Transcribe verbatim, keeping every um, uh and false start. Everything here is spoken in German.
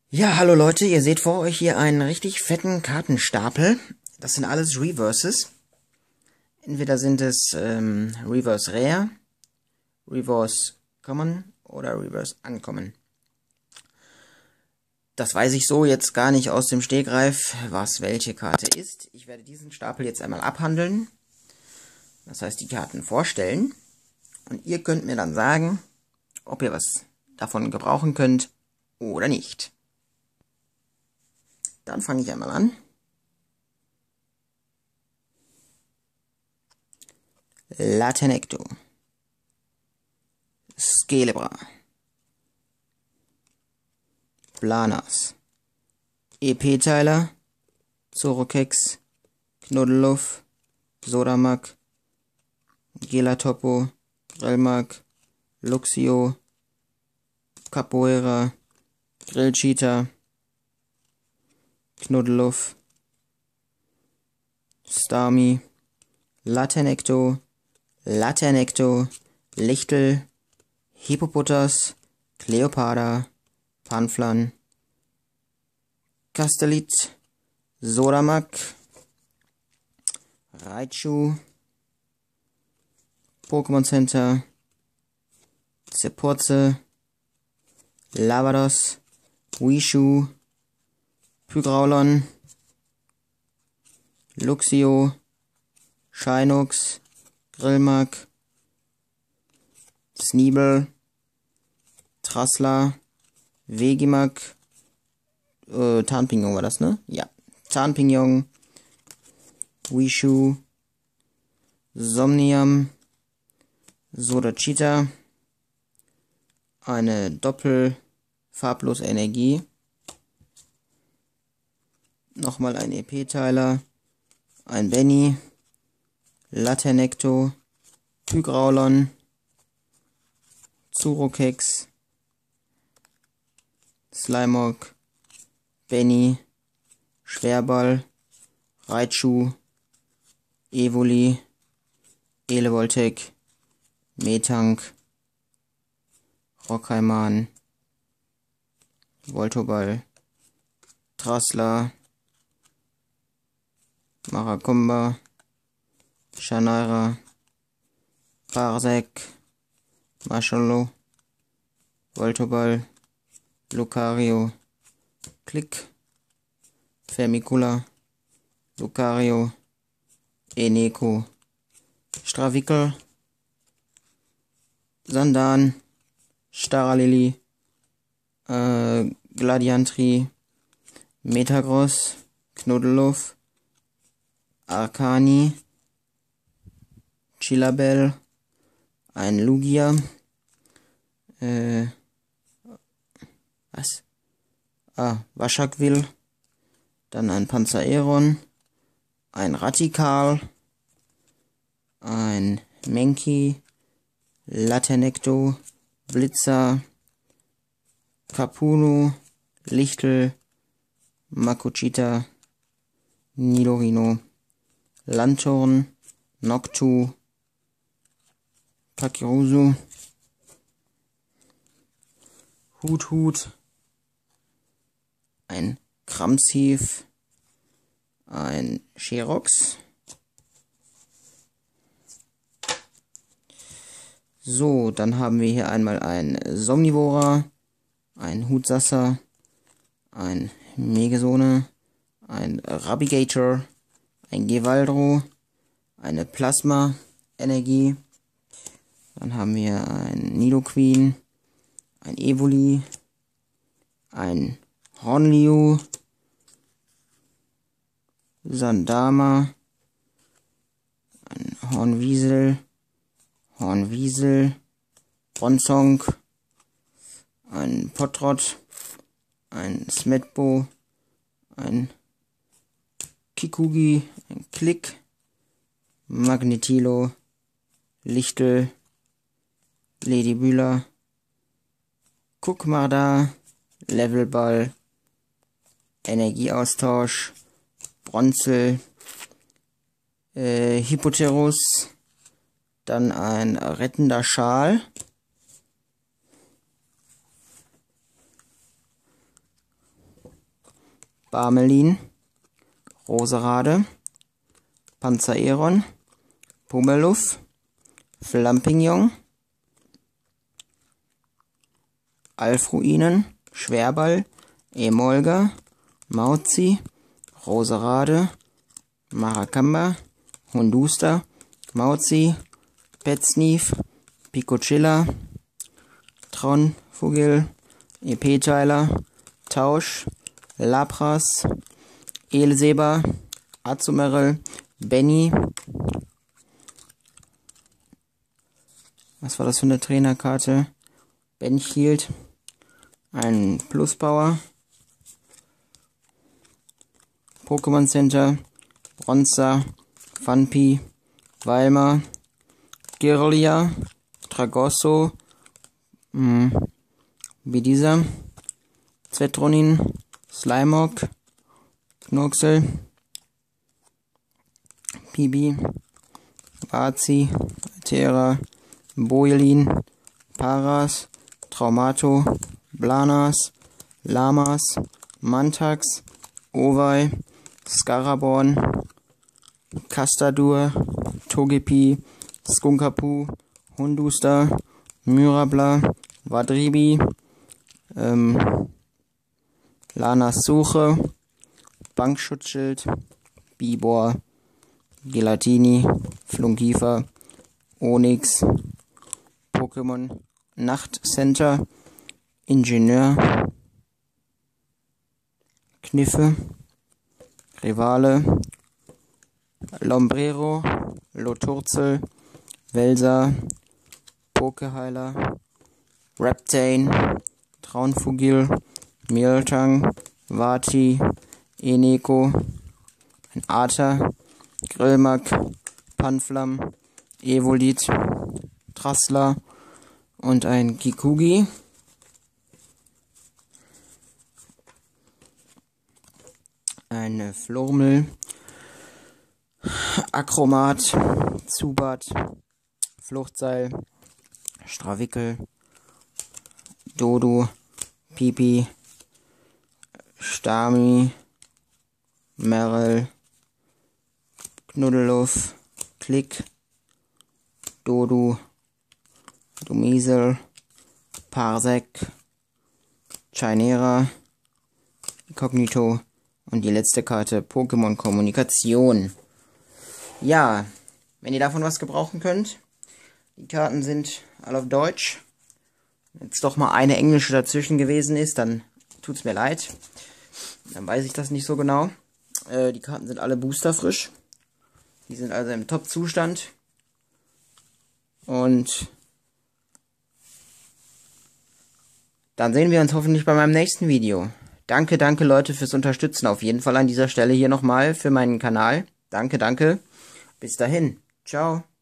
Ja, hallo Leute, ihr seht vor euch hier einen richtig fetten Kartenstapel. Das sind alles Reverses. Entweder sind es ähm, Reverse Rare, Reverse Common oder Reverse Uncommon. Das weiß ich so jetzt gar nicht aus dem Stegreif, was welche Karte ist. Ich werde diesen Stapel jetzt einmal abhandeln. Das heißt, die Karten vorstellen. Und ihr könnt mir dann sagen, ob ihr was davon gebrauchen könnt oder nicht. Dann fange ich einmal an. Latenecto, Skelebra, Blanas, E P-Teiler, Zorokex, Knuddeluff, Sodamac, Gelatopo, Grellmark, Luxio, Capoeira, Grillcheetah, Knuddeluff, Starmie, Latenecto, Latenecto, Lichtel, Hippopotas, Cleopatra, Panflan, Castellit, Sodamac, Raichu, Pokémon Center, Zeporze, Lavados, Wishu, Pygraulon, Luxio, Shinox, Grillmark, Sneebel, Trassler, Vegimak, äh, Tarnpignon war das, ne? Ja. Tarnpignon, Wishu, Somnium, Sodachita, eine doppelfarblose Energie, nochmal ein E P-Teiler, ein Benny, Latenecto, Pygraulon, Zorokex, Slimog, Benny, Schwerball, Raichu, Evoli, Elevoltec, Metank, Rockheiman, Voltoball, Trassler, Marakomba, Shanaira, Parsec, Marshalo, Voltoball, Lucario, Klick, Fermicula, Lucario, Eneko, Stravikel, Sandan, Staralili, äh, Gladiantri, Metagross, Knuddeluff, Arcani, Chilabel, ein Lugia, äh, was? Ah, Washaquille, dann ein Panzeraeron, ein Ratikal, ein Menki, Latenecto, Blitzer, Capuno, Lichtel, Makuchita, Nidorino, Lanturn, Noctu, Pakirusu, Hut Hut, ein Kramsiv, ein Sherox. So, dann haben wir hier einmal ein Somnivora, ein Hutsasser, ein Megasone, ein Rabigator, ein Gewaldro, eine Plasma-Energie. Dann haben wir ein Nidoqueen, ein Evoli, ein Hornliu, Sandama, ein Hornwiesel, Hornwiesel, Bronzong, ein Potrot, ein Smetbo, ein Kikugi, ein Klick, Magnetilo, Lichtel, Ladybühler, Guckmarda, Levelball, Energieaustausch, Bronzel, äh, Hippoterus, dann ein rettender Schal, Barmelin, Roserade, Panzereron, Pummeluff, Flampignon, Alfruinen, Schwerball, Emolga, Mauzi, Roserade, Maracamba, Hunduster, Mauzi, Petsnief, Picocilla, Tron, Fugil, Epeteiler, Tausch, Lapras, Elseber, Azumerel, Benny. Was war das für eine Trainerkarte? Benchild, ein Pluspower, Pokémon Center, Bronzer, Funpi, Weimar, Girlia, Tragosso, mh, wie dieser, Zetronin, Slimog, Knoxel, Pibi, Vazi, Terra, Boelin, Paras, Traumato, Blanas, Lamas, Mantax, Ovai, Scaraborn, Castadur, Togepi, Skunkapu, Hunduster, Myrabla, Vadribi, ähm, Lanas Suche, Bankschutzschild, Bibor, Gelatini, Flunkifer, Onyx, Pokémon Nachtcenter, Ingenieur, Kniffe, Rivale, Lombrero, Loturzel, Welser, Pokeheiler, Reptane, Traunfugil, Miltang, Vati, Eneko, ein Arter, Grillmack, Panflam, Evolit, Trassler und ein Kikugi. Eine Flormel, Akromat, Zubat, Fluchtseil, Strawickel, Dodo, Pipi, Stami, Merrill, Knuddeluff, Klick, Dodo, Dumiesel, Parsec, Chimera, Cognito und die letzte Karte Pokémon Kommunikation. Ja, wenn ihr davon was gebrauchen könnt, die Karten sind alle auf Deutsch. Wenn jetzt doch mal eine englische dazwischen gewesen ist, dann tut's mir leid. Dann weiß ich das nicht so genau. Äh, die Karten sind alle boosterfrisch. Die sind also im Top-Zustand. Und dann sehen wir uns hoffentlich bei meinem nächsten Video. Danke, danke Leute fürs Unterstützen. Auf jeden Fall an dieser Stelle hier nochmal für meinen Kanal. Danke, danke. Bis dahin. Ciao.